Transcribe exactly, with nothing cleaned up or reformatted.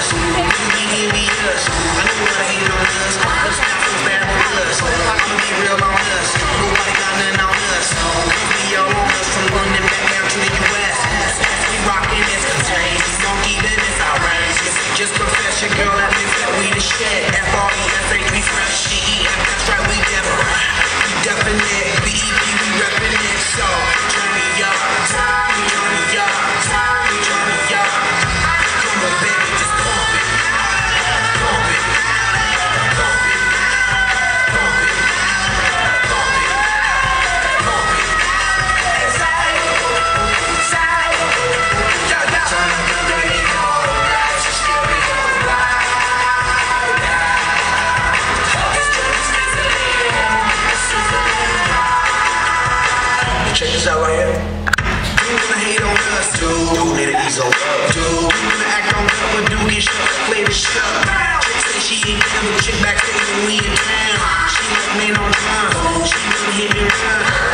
us. You be envious. I know what I hate on us. Cause now feels bad with us. I'ma be real on us. Nobody got nothing on us. We all on us from London back down to the U S We rockin' this contagious. Monkey business outrageous. Just confess your girl that thinks that we the shit. F R E S H, we fresh. G E F, that's right, we different. We definite. B E P, we reppin' it. So, turn me up. Turn me up. Turn me up. Come on, baby, just pump it. Pump it. Pump it. Pump it. Pump it. Pump it. Side. Side. Yo, yo. Turn up the radio. Just give me a ride. Check this out right here. You wanna hate on us, dude? Dude, let it ease on up, dude. You wanna act on up, but dude, get shut up, play this shit up. Chick say she ain't down, but chick backstage when we in town. She like men on time, she wanna hit me around.